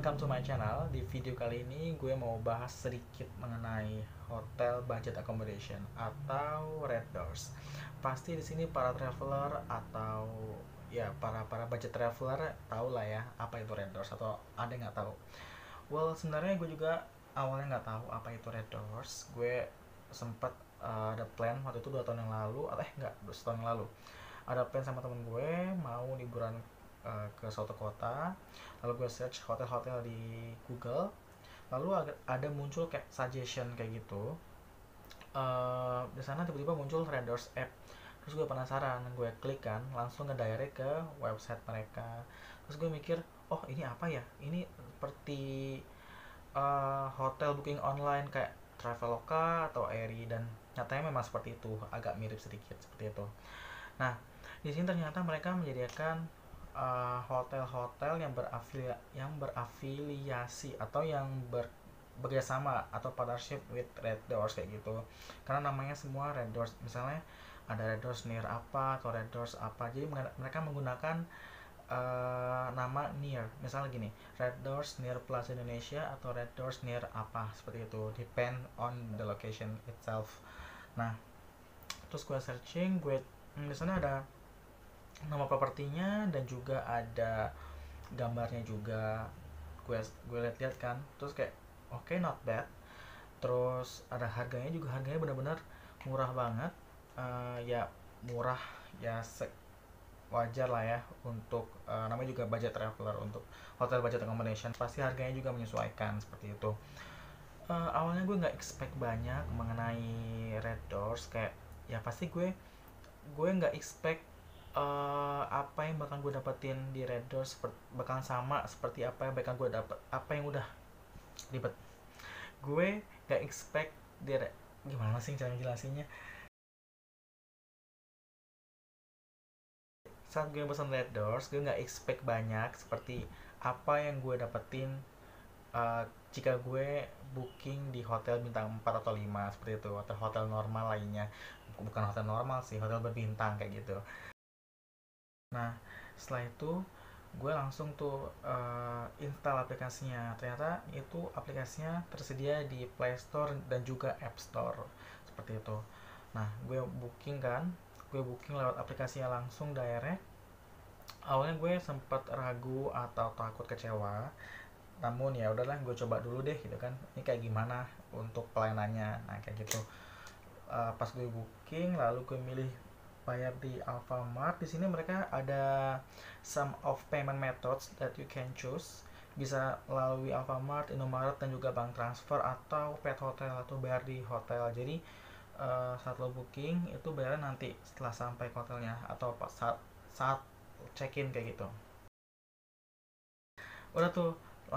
Welcome to my channel. Di video kali ini gue mau bahas sedikit mengenai hotel budget accommodation atau RedDoorz. Pasti di sini para traveler atau ya para budget traveler tahu lah ya apa itu RedDoorz, atau ada yang nggak tahu. Well, sebenarnya gue juga awalnya nggak tahu apa itu RedDoorz. Gue sempat ada plan waktu itu 2 tahun yang lalu, atau nggak, 2 tahun yang lalu. Ada plan sama temen gue mau liburan ke suatu kota, lalu gue search hotel-hotel di Google, lalu ada muncul kayak suggestion kayak gitu. Di sana tiba-tiba muncul RedDoorz app, terus gue penasaran, gue klik kan, langsung ngedirect ke website mereka. Terus gue mikir, oh ini apa ya, ini seperti hotel booking online kayak Traveloka atau Airi, dan nyatanya memang seperti itu, agak mirip sedikit seperti itu. Nah, di sini ternyata mereka menyediakan hotel-hotel yang berafiliasi atau yang bekerjasama atau partnership with RedDoorz kayak gitu. Karena namanya semua RedDoorz. Misalnya ada RedDoorz near apa atau RedDoorz apa. Jadi mereka menggunakan nama near. Misalnya gini, RedDoorz near Plaza Indonesia atau RedDoorz near apa, seperti itu. Depend on the location itself. Nah, terus gue searching, di sana ada nama propertinya dan juga ada gambarnya juga. Gue lihat kan, terus kayak oke, not bad. Terus ada harganya juga, harganya benar-benar murah banget. Ya murah ya, wajar lah ya untuk namanya juga budget traveler, untuk hotel budget accommodation pasti harganya juga menyesuaikan seperti itu. Awalnya gue nggak expect banyak mengenai RedDoorz, kayak ya pasti gue nggak expect apa yang bakal gue dapetin di RedDoorz bakal sama seperti apa yang bakal gue dapet, apa yang udah ribet. Gue gak expect gimana sih cara jelasinnya. Saat gue pesan RedDoorz, gue gak expect banyak seperti apa yang gue dapetin jika gue booking di hotel bintang 4 atau 5 seperti itu, atau hotel normal lainnya. Bukan hotel normal sih, hotel berbintang kayak gitu. Nah, setelah itu gue langsung tuh install aplikasinya. Ternyata itu aplikasinya tersedia di Play Store dan juga App Store seperti itu. Nah, gue booking lewat aplikasinya langsung direct. Awalnya gue sempat ragu atau takut kecewa, namun ya udahlah, gue coba dulu deh gitu kan, ini kayak gimana untuk pelayanannya. Nah kayak gitu. Pas gue booking, lalu gue milih bayar di Alfamart. Di sini mereka ada some of payment methods that you can choose. Bisa melalui Alfamart, Indomaret, dan juga bank transfer atau pet hotel atau bayar di hotel. Jadi saat lo booking itu bayarnya nanti setelah sampai ke hotelnya atau saat check-in kayak gitu. Udah tuh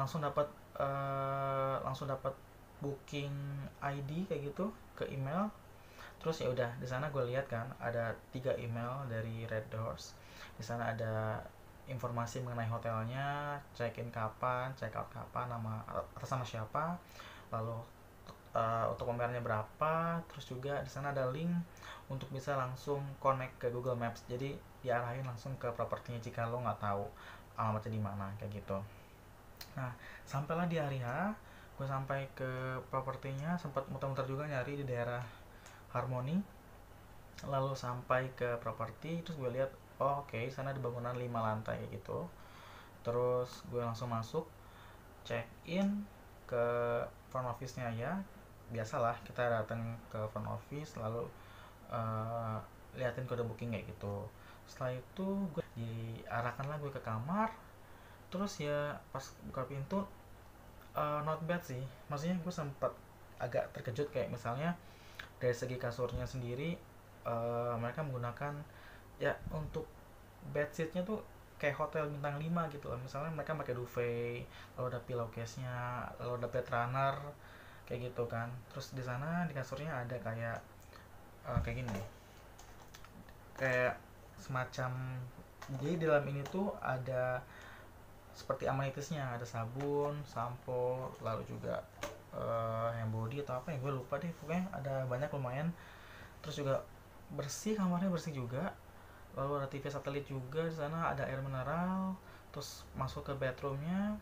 langsung dapat booking ID kayak gitu ke email. Terus ya udah, di sana gue lihat kan ada 3 email dari RedDoorz. Di sana ada informasi mengenai hotelnya, check-in kapan, check-out kapan, nama atas nama siapa, lalu untuk pembayarannya berapa. Terus juga di sana ada link untuk bisa langsung connect ke Google Maps. Jadi diarahin langsung ke propertinya jika lo nggak tahu alamatnya di mana kayak gitu. Nah, sampailah di hari H, gue sampai ke propertinya, sempat muter-muter juga nyari di daerah Harmoni. Lalu sampai ke properti, terus gue lihat, oh oke, sana ada bangunan 5 lantai gitu. Terus gue langsung masuk, check in ke front office-nya. Ya biasalah, kita datang ke front office lalu liatin kode booking kayak gitu. Setelah itu gue diarahkanlah gue ke kamar. Terus ya pas buka pintu, not bad sih, maksudnya gue sempat agak terkejut, kayak misalnya dari segi kasurnya sendiri, mereka menggunakan ya untuk bedsheetnya tuh kayak hotel bintang 5 gitu loh. Misalnya mereka pakai duvet, lalu ada pillowcase-nya, lalu ada bed runner kayak gitu kan. Terus di sana di kasurnya ada kayak kayak gini, kayak semacam, jadi di dalam ini tuh ada seperti amenitisnya, ada sabun, sampo, lalu juga hand body atau apa ya, gue lupa deh, pokoknya ada banyak lumayan. Terus juga bersih, kamarnya bersih juga. Lalu ada TV satelit juga di sana, ada air mineral. Terus masuk ke bedroomnya,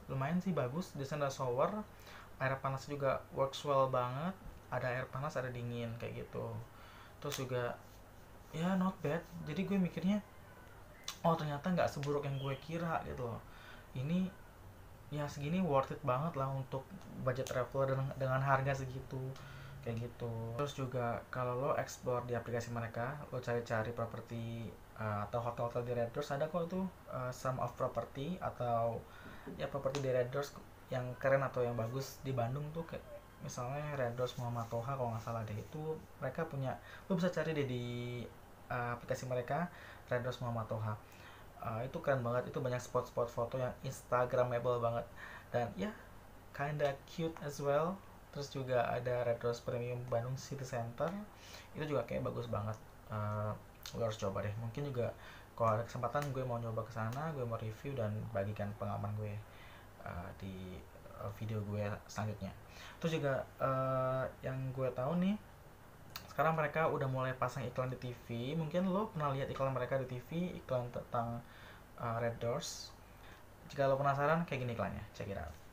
lumayan sih bagus. Di sana ada shower, air panas juga works well banget, ada air panas ada dingin kayak gitu. Terus juga ya not bad. Jadi gue mikirnya, oh ternyata nggak seburuk yang gue kira gitu loh. Ini ya segini worth it banget lah untuk budget traveler dengan harga segitu kayak gitu. Terus juga kalau lo explore di aplikasi mereka, lo cari-cari properti atau hotel-hotel di RedDoorz, ada kok tuh some of property atau ya properti di RedDoorz yang keren atau yang bagus di Bandung tuh, kayak misalnya RedDoorz Muhammad Toha kalau nggak salah deh, itu mereka punya, lo bisa cari deh di aplikasi mereka RedDoorz Muhammad Toha. Itu keren banget, itu banyak spot-spot foto yang instagramable banget dan ya kinda cute as well. Terus juga ada RedDoorz Premium Bandung City Center, itu juga kayak bagus banget. Lo harus coba deh, mungkin juga kalau ada kesempatan gue mau nyoba ke sana, gue mau review dan bagikan pengalaman gue di video gue selanjutnya. Terus juga yang gue tahu nih, sekarang mereka udah mulai pasang iklan di TV. Mungkin lo pernah lihat iklan mereka di TV, iklan tentang RedDoorz. Jika lo penasaran, kayak gini iklannya, check it out.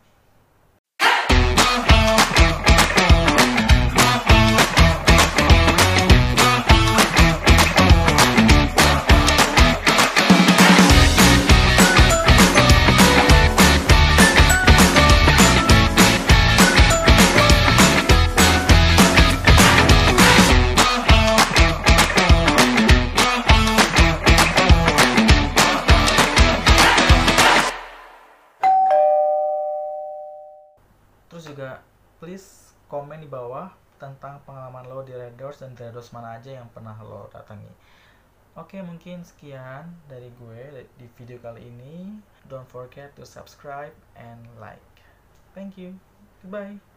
Terus juga please komen di bawah tentang pengalaman lo di RedDoorz dan RedDoorz mana aja yang pernah lo datangi. Oke, mungkin sekian dari gue di video kali ini. Don't forget to subscribe and like. Thank you. Goodbye.